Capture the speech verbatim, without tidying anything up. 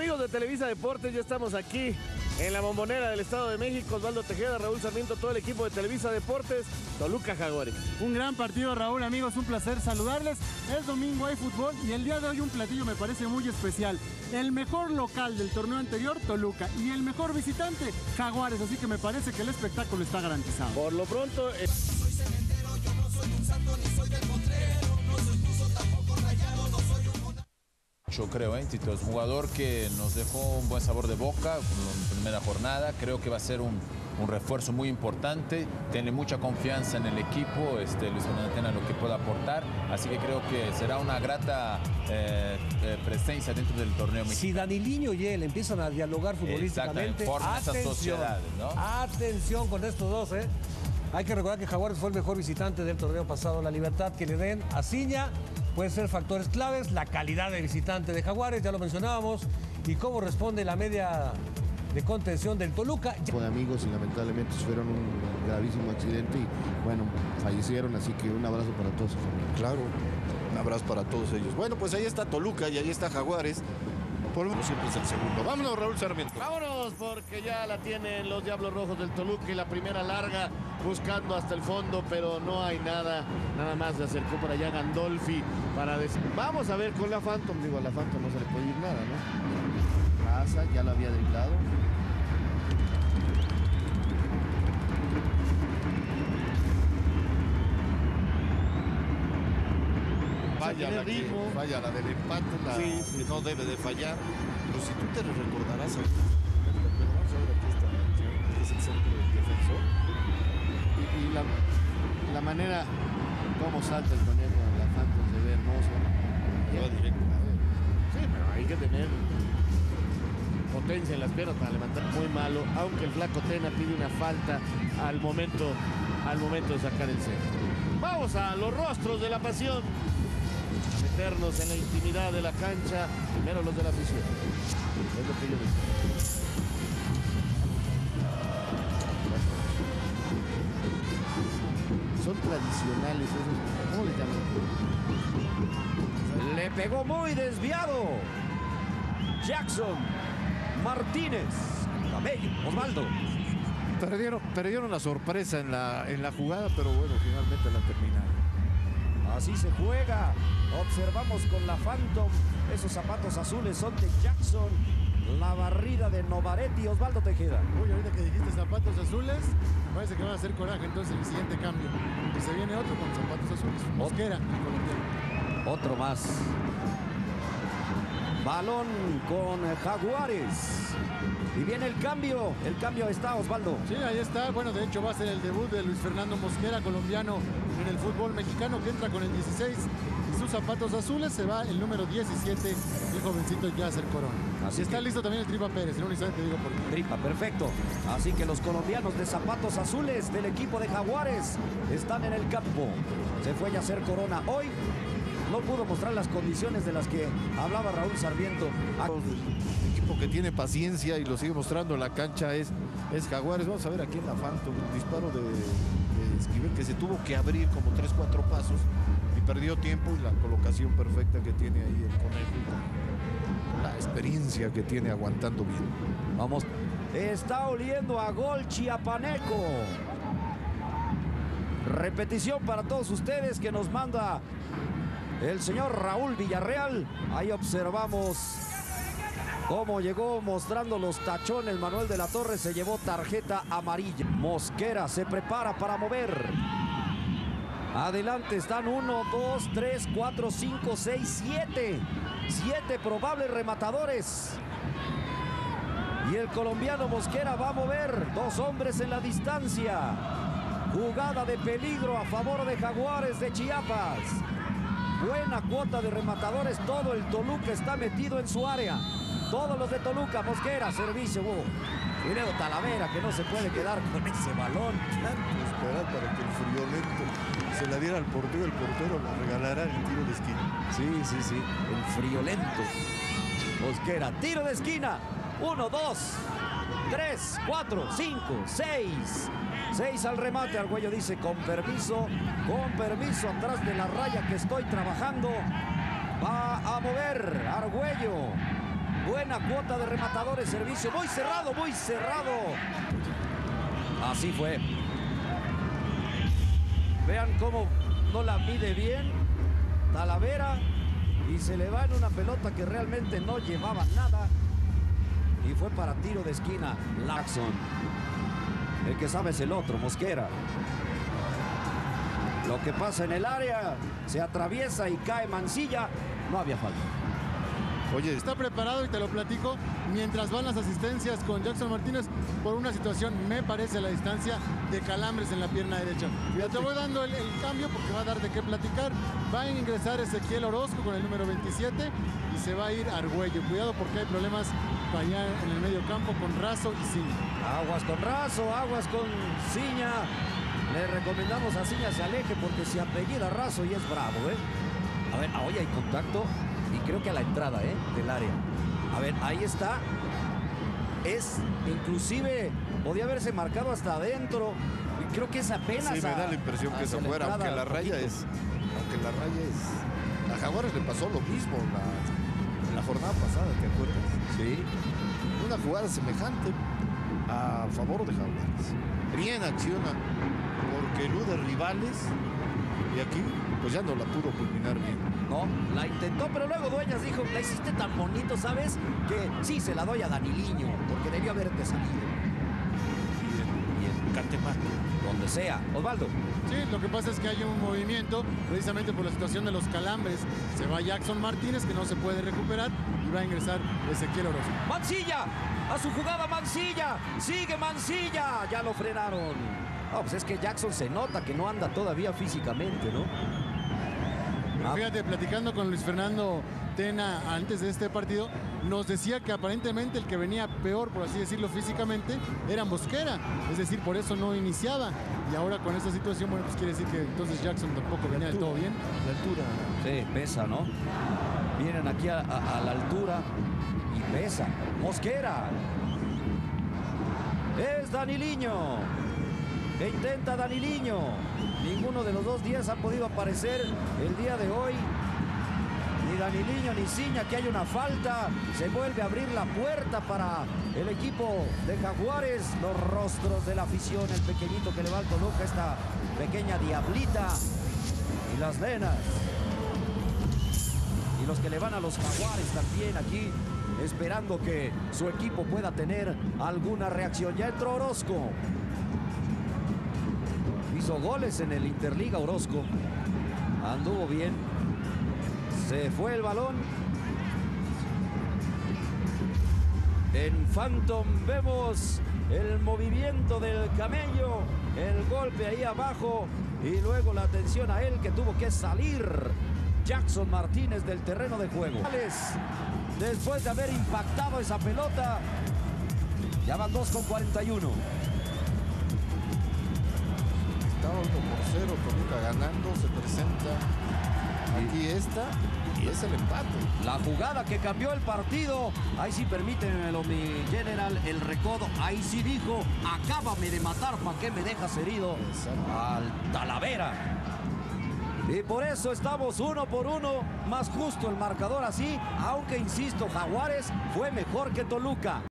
Amigos de Televisa Deportes, ya estamos aquí en la Bombonera del Estado de México. Osvaldo Tejeda, Raúl Sarmiento, todo el equipo de Televisa Deportes, Toluca Jaguares. Un gran partido, Raúl, amigos, un placer saludarles. Es domingo, hay fútbol y el día de hoy un platillo me parece muy especial. El mejor local del torneo anterior, Toluca, y el mejor visitante, Jaguares, así que me parece que el espectáculo está garantizado. Por lo pronto... Eh... Soy cementero, yo no soy un santo ni soy del potrero, no soy tuzo, tampoco rayado, no soy un... Yo creo, ¿eh? Tito es un jugador que nos dejó un buen sabor de boca en la primera jornada. Creo que va a ser un, un refuerzo muy importante. Tiene mucha confianza en el equipo, este, Luis Fernando Tena, lo que pueda aportar. Así que creo que será una grata eh, eh, presencia dentro del torneo mexicano. Si Daniliño y él empiezan a dialogar futbolísticamente, forman esas sociedades, ¿no? Atención con estos dos, ¿eh? Hay que recordar que Jaguares fue el mejor visitante del torneo pasado. La libertad que le den a Ciña puede ser factores claves. La calidad de visitante de Jaguares, ya lo mencionábamos, y cómo responde la media de contención del Toluca. Con amigos y lamentablemente sufrieron un gravísimo accidente y bueno, fallecieron, así que un abrazo para todos sus familias. Claro, un abrazo para todos ellos. Bueno, pues ahí está Toluca y ahí está Jaguares. Por siempre es el segundo. Vámonos, Raúl Sarmiento. Vámonos, porque ya la tienen los Diablos Rojos del Toluca y la primera larga buscando hasta el fondo, pero no hay nada. Nada más se acercó por allá Gandolfi para decir. Vamos a ver con la Phantom. Digo, a la Phantom no se le puede ir nada, ¿no? Pasa, ya lo había driblado. Falla la, que, falla la del empate, la sí, sí, que no debe de fallar. Pero si tú te recordarás, vamos a ver, aquí está, que es el centro del defensor. Y, y la, la manera como salta el conejo en la Phantom se ve hermoso. Va directo. Sí, pero hay que tener potencia en las piernas para levantar. Muy malo, aunque el flaco Tena pide una falta al momento, al momento de sacar el centro. Vamos a los rostros de la pasión. Meternos en la intimidad de la cancha, primero los de la afición. Es lo que yo digo. Son tradicionales esos. ¿Cómo le llaman? Le pegó muy desviado. Jackson Martínez. Camello, Osvaldo. Perdieron, perdieron la sorpresa en la, en la jugada, pero bueno, finalmente la terminaron. Así se juega. Observamos con la Phantom. Esos zapatos azules son de Jackson. La barrida de Novaretti, Osvaldo Tejeda. Uy, ahorita que dijiste zapatos azules, parece que van a hacer coraje entonces el siguiente cambio. Y se viene otro con zapatos azules. Mosquera, colombiano. Otro más. Balón con Jaguares. Y viene el cambio. El cambio está, Osvaldo. Sí, ahí está. Bueno, de hecho va a ser el debut de Luis Fernando Mosquera, colombiano en el fútbol mexicano, que entra con el dieciséis y sus zapatos azules. Se va el número diecisiete, el jovencito Yasser Corona. Así está que... listo también el Tripa Pérez. En un instante te digo por qué. Tripa, perfecto. Así que los colombianos de zapatos azules del equipo de Jaguares están en el campo. Se fue Yasser Corona. Hoy no pudo mostrar las condiciones de las que hablaba Raúl Sarmiento. El equipo que tiene paciencia y lo sigue mostrando en la cancha es, es Jaguares. Vamos a ver aquí en la Phantom un disparo de, de Esquivel que se tuvo que abrir como tres cuatro pasos y perdió tiempo, y la colocación perfecta que tiene ahí el conejo, la experiencia que tiene aguantando bien. Vamos. Está oliendo a gol Chiapaneco. Repetición para todos ustedes que nos manda el señor Raúl Villarreal. Ahí observamos cómo llegó mostrando los tachones. Manuel de la Torre se llevó tarjeta amarilla. Mosquera se prepara para mover. Adelante están uno, dos, tres, cuatro, cinco, seis, siete. Siete probables rematadores. Y el colombiano Mosquera va a mover. Dos hombres en la distancia. Jugada de peligro a favor de Jaguares de Chiapas. Buena cuota de rematadores. Todo el Toluca está metido en su área. Todos los de Toluca. Mosquera, servicio. Oh. Guinedo Talavera, que no se puede quedar con ese balón. Tanto esperar para que el friolento se la diera al portero. El portero la regalará el tiro de esquina. Sí, sí, sí. El friolento. Mosquera, tiro de esquina. Uno, dos, tres, cuatro, cinco, seis. Seis al remate. Argüello dice con permiso, con permiso, atrás de la raya que estoy trabajando. Va a mover Argüello. Buena cuota de rematadores, servicio muy cerrado, muy cerrado. Así fue. Vean cómo no la mide bien Talavera y se le va en una pelota que realmente no llevaba nada y fue para tiro de esquina. Jackson, el que sabe es el otro, Mosquera. Lo que pasa en el área, se atraviesa y cae Mancilla, no había falta. Oye, está preparado y te lo platico mientras van las asistencias con Jackson Martínez por una situación, me parece, a la distancia de calambres en la pierna derecha. Ya te voy dando el, el cambio porque va a dar de qué platicar. Va a ingresar Ezequiel Orozco con el número veintisiete y se va a ir Argüello. Cuidado porque hay problemas allá en el medio campo con Razo y Ciña. Aguas con Razo, aguas con Ciña. Le recomendamos a Ciña se aleje porque se apellida Razo y es bravo, ¿eh? A ver, hoy hay contacto. Y creo que a la entrada, ¿eh? Del área. A ver, ahí está. Es, inclusive, podía haberse marcado hasta adentro. Y creo que es apenas. Sí, me da la impresión que es afuera, la aunque la raya es. Aunque la raya es. A Jaguares le pasó lo mismo la, en la jornada pasada, ¿te acuerdas? Sí. Una jugada semejante a favor de Jaguares. Bien acciona porque elude rivales. Y aquí, pues ya no la pudo culminar bien. No, la intentó, pero luego Dueñas dijo, la hiciste tan bonito, ¿sabes? Que sí, se la doy a Daniliño, porque debió haberte salido. Y en, y en Catemaco. Donde sea. Osvaldo. Sí, lo que pasa es que hay un movimiento, precisamente por la situación de los calambres. Se va Jackson Martínez, que no se puede recuperar, y va a ingresar Ezequiel Orozco. ¡Mancilla! ¡A su jugada Mancilla! ¡Sigue Mancilla! Ya lo frenaron. No, pues es que Jackson se nota que no anda todavía físicamente, ¿no? Pero fíjate, platicando con Luis Fernando Tena antes de este partido, nos decía que aparentemente el que venía peor, por así decirlo, físicamente, era Mosquera. Es decir, por eso no iniciaba. Y ahora con esta situación, bueno, pues quiere decir que entonces Jackson tampoco venía del todo bien. La altura. Sí, pesa, ¿no? Vienen aquí a, a, a la altura y pesa. Mosquera. Es Daniliño. E intenta Daniliño. Ninguno de los dos días ha podido aparecer el día de hoy. Ni Daniliño ni Ciña, que hay una falta. Se vuelve a abrir la puerta para el equipo de Jaguares. Los rostros de la afición, el pequeñito que le va al Toluca, esta pequeña diablita. Y las nenas. Y los que le van a los Jaguares también aquí, esperando que su equipo pueda tener alguna reacción. Ya entró Orozco. Hizo goles en el Interliga Orozco. Anduvo bien. Se fue el balón. En Phantom vemos el movimiento del camello. El golpe ahí abajo. Y luego la atención a él que tuvo que salir. Jackson Martínez del terreno de juego. Después de haber impactado esa pelota. Ya van dos con cuarenta y uno. Estaba uno por cero, Toluca ganando, se presenta aquí esta y es el empate. La jugada que cambió el partido, ahí sí permítanmelo, mi general, el recodo, ahí sí dijo, acábame de matar, ¿para qué me dejas herido? Al Talavera. Y por eso estamos uno por uno, más justo el marcador así, aunque insisto, Jaguares fue mejor que Toluca.